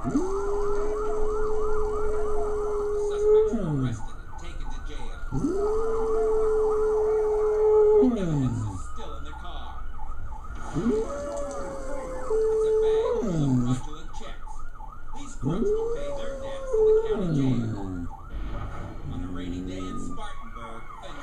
suspects were arrested and taken to jail. Evidence is still in the car. It's a bag full of fraudulent checks. These crooks will pay their debts in the county jail. On a rainy day in Spartanburg, a